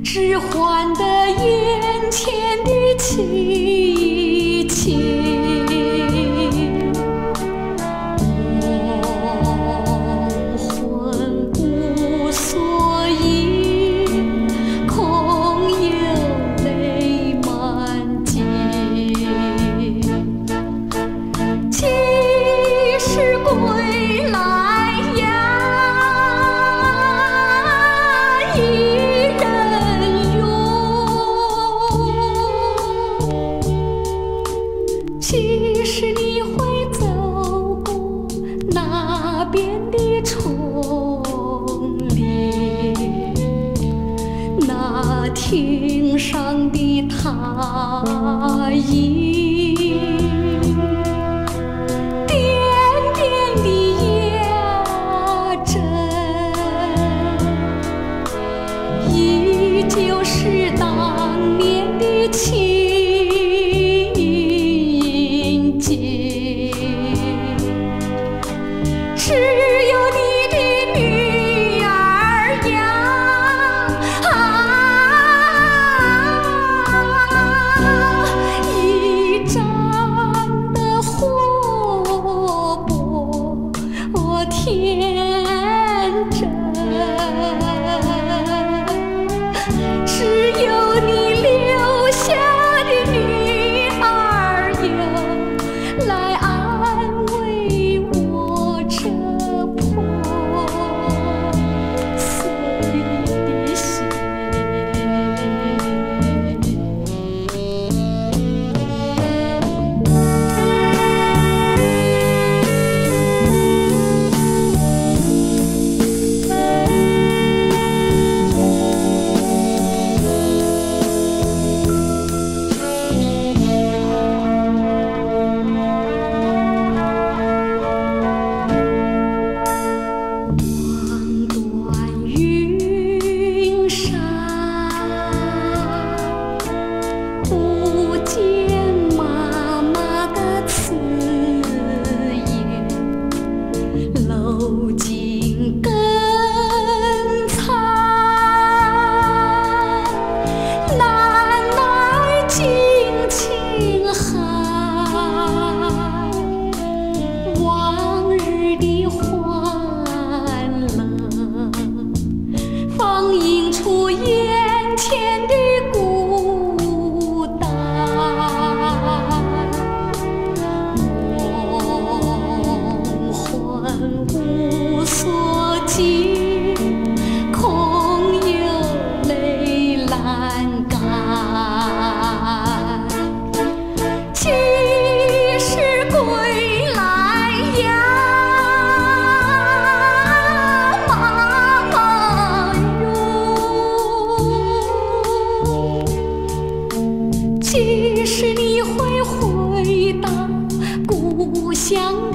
只换得眼前的凄清。亡魂无所依，空有泪满襟。几时归来呀？其实你会走过那边的丛林，那庭上的踏影，点点的压针，依旧是当年的情。只有你的女儿呀，一张的活泼天真，只有你留下的女儿哟，来安慰我这破碎的心。楼尽更残，难耐尽情寒。往日的欢乐，放映出眼前的孤单。无所寄，空有泪阑干。几时归来呀，妈妈哟？几时你会回到故乡？